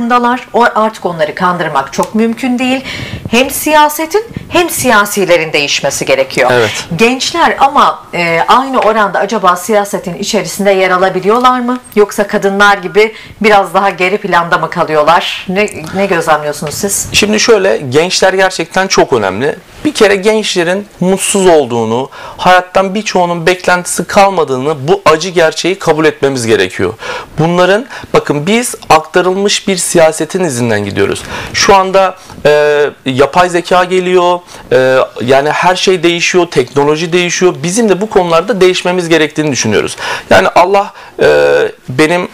farkındalar. Artık onları kandırmak çok mümkün değil. Hem siyasetin hem siyasilerin değişmesi gerekiyor. Evet. Gençler ama aynı oranda acaba siyasetin içerisinde yer alabiliyorlar mı? Yoksa kadınlar gibi biraz daha geri planda mı kalıyorlar? Ne gözlemliyorsunuz siz? Şimdi şöyle, gençler gerçekten çok önemli. Bir kere gençlerin mutsuz olduğunu, hayattan birçoğunun beklentisi kalmadığını, bu acı gerçeği kabul etmemiz gerekiyor. Bunların, bakın biz aktarılmış bir siyasetin izinden gidiyoruz. Şu anda yapay zeka geliyor, yani her şey değişiyor, teknoloji değişiyor. Bizim de bu konularda değişmemiz gerektiğini düşünüyoruz. Yani Allah benim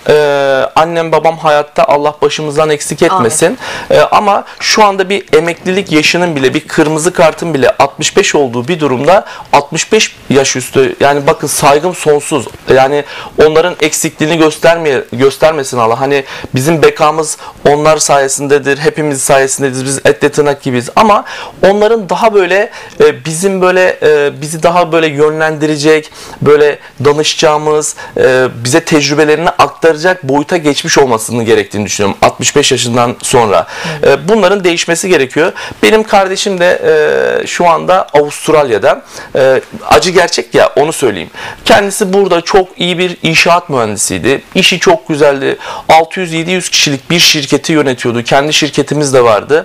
annem babam hayatta, Allah başımızdan eksik etmesin. Ama şu anda bir emeklilik yaşının bile, bir kırmızı kartın bile 65 olduğu bir durumda, 65 yaş üstü, yani bakın saygım sonsuz. Yani onların eksikliğini göstermesin Allah. Hani bizim bekamız onlar sayesindedir, hepimiz sayesindedir. Biz etle tırnak gibiyiz. Ama onların daha böyle bizim böyle bizi daha böyle yönlendirecek, böyle danışacağımız, bize tecrübelerini aktaracak boyuta geçmiş olmasını gerektiğini düşünüyorum 65 yaşından sonra. Bunların değişmesi gerekiyor. Benim kardeşim de şu anda Avustralya'da, acı gerçek ya, onu söyleyeyim. Kendisi burada çok iyi bir inşaat mühendisiydi. İşi çok güzeldi. 600-700 kişilik bir şirketi yönetiyordu. Kendi şirketimiz de vardı.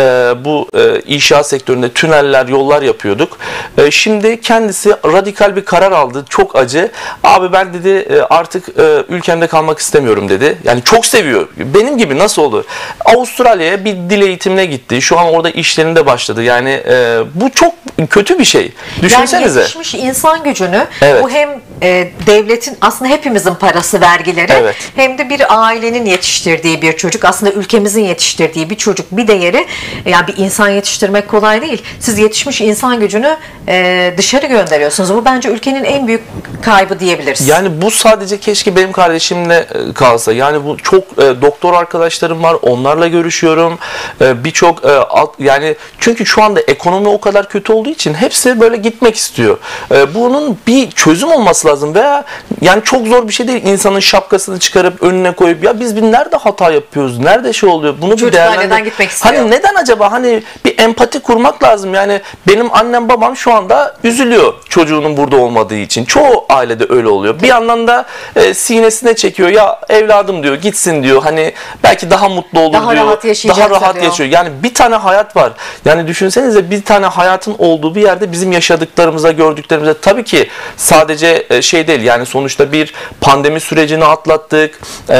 Bu inşaat sektöründe tüneller, yollar yapıyorduk. Şimdi kendisi radikal bir karar aldı. Çok acı. Abi ben dedi artık ülkemde kalmak istemiyorum dedi. Yani çok seviyor. Benim gibi nasıl olur? Avustralya'ya bir dil eğitimine gitti. Şu an orada işlerinde başladı. Yani bu çok kötü bir şey. Düşünsenize. Yani yetişmiş insan gücünü, evet, bu hem devletin, aslında hepimizin parası, vergileri, evet, hem de bir ailenin yetiştirdiği bir çocuk, aslında ülkemizin yetiştirdiği bir çocuk, bir değeri. Yani bir insan yetiştirmek kolay değil. Siz yetişmiş insan gücünü dışarı gönderiyorsunuz. Bu bence ülkenin en büyük kaybı diyebiliriz. Yani bu sadece keşke benim kardeşimle kalsa. Yani bu çok doktor arkadaşlarım var. Onlarla görüşüyorum. Birçok yani çünkü şu anda ekonomi o kadar kötü olduğu için hepsi böyle gitmek istiyor. Bunun bir çözüm olması lazım veya yani çok zor bir şey değil. İnsanın şapkasını çıkarıp önüne koyup ya biz nerede hata yapıyoruz? Nerede şey oluyor? Bunu bir neden gitmek istiyor? Hani neden acaba? Hani bir empati kurmak lazım. Yani benim annem babam şu anda üzülüyor çocuğunun burada olmadığı için. Çoğu ailede öyle oluyor. Bir yandan da sinesine çekiyor. Ya evladım diyor, gitsin diyor. Hani belki daha mutlu olur daha diyor. Daha rahat yaşıyor. Yani bir tane hayat var. Yani düşünsenize, bir tane hayatın olduğu bir yerde bizim yaşadıklarımıza, gördüklerimize, tabii ki sadece şey değil. Yani sonuçta bir pandemi sürecini atlattık.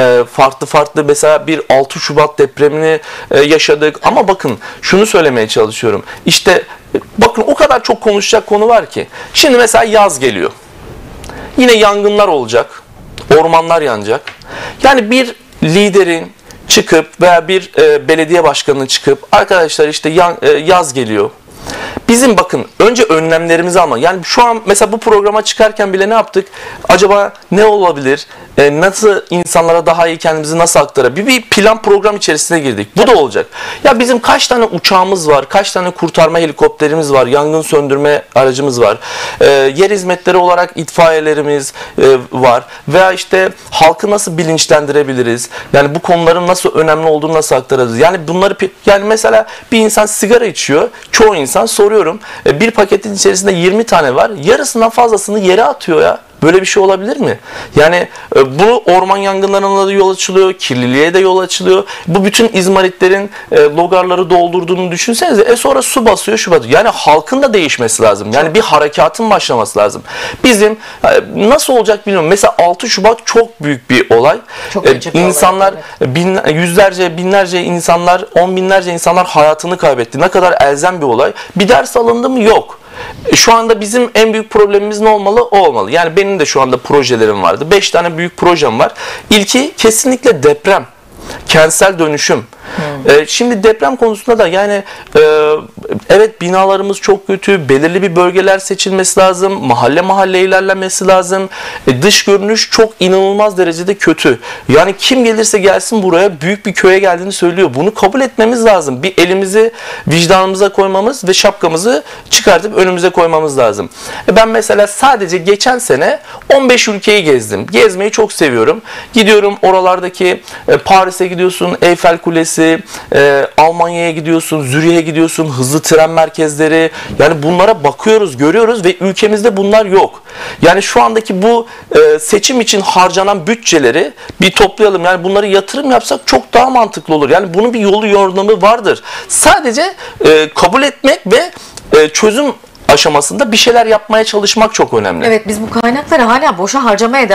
Farklı mesela bir 6 Şubat depremini yaşadık. Ama bakın şunu söylemeye çalışıyorum. İşte bakın o kadar çok konuşacak konu var ki. Şimdi mesela yaz geliyor. Yine yangınlar olacak. Ormanlar yanacak. Yani bir liderin çıkıp veya bir belediye başkanının çıkıp arkadaşlar işte yaz geliyor. Bizim bakın önce önlemlerimizi almak. Yani şu an mesela bu programa çıkarken bile ne yaptık? Acaba ne olabilir? Nasıl insanlara daha iyi kendimizi nasıl aktarabilir? Bir plan program içerisine girdik. Bu da olacak. Ya bizim kaç tane uçağımız var? Kaç tane kurtarma helikopterimiz var? Yangın söndürme aracımız var. Yer hizmetleri olarak itfaiyelerimiz var. Veya işte halkı nasıl bilinçlendirebiliriz? Yani bu konuların nasıl önemli olduğunu nasıl aktarırız? Yani bunları, yani mesela bir insan sigara içiyor. Çoğu insan, soruyorum, bir paketin içerisinde 20 tane var. Yarısından fazlasını yere atıyor ya. Böyle bir şey olabilir mi? Yani bu orman yangınlarına da yol açılıyor, kirliliğe de yol açılıyor. Bu bütün izmaritlerin logarları doldurduğunu düşünsenize. Sonra su basıyor, şu basıyor. Yani halkın da değişmesi lazım. Yani bir harekatın başlaması lazım. Bizim nasıl olacak bilmiyorum. Mesela 6 Şubat çok büyük bir olay. Çok bir insanlar, olay, evet. Yüzlerce, binlerce insanlar, 10 binlerce insanlar hayatını kaybetti. Ne kadar elzem bir olay. Bir ders alındı mı? Yok. Şu anda bizim en büyük problemimiz ne olmalı? O olmalı. Yani benim de şu anda projelerim vardı. 5 tane büyük projem var. İlki kesinlikle deprem, kentsel dönüşüm. Şimdi deprem konusunda da yani evet binalarımız çok kötü, belirli bir bölgeler seçilmesi lazım, mahalle mahalle ilerlenmesi lazım. Dış görünüş çok inanılmaz derecede kötü. Yani kim gelirse gelsin buraya büyük bir köye geldiğini söylüyor. Bunu kabul etmemiz lazım. Bir elimizi vicdanımıza koymamız ve şapkamızı çıkartıp önümüze koymamız lazım. Ben mesela sadece geçen sene 15 ülkeyi gezdim. Gezmeyi çok seviyorum. Gidiyorum oralardaki Paris'e gidiyorsun, Eyfel Kulesi, Almanya'ya gidiyorsun, Zürih'e gidiyorsun, hızlı tren merkezleri. Yani bunlara bakıyoruz, görüyoruz ve ülkemizde bunlar yok. Yani şu andaki bu seçim için harcanan bütçeleri bir toplayalım. Yani bunları yatırım yapsak çok daha mantıklı olur. Yani bunun bir yolu yordamı vardır. Sadece kabul etmek ve çözüm aşamasında bir şeyler yapmaya çalışmak çok önemli. Evet, biz bu kaynakları hala boşa harcamaya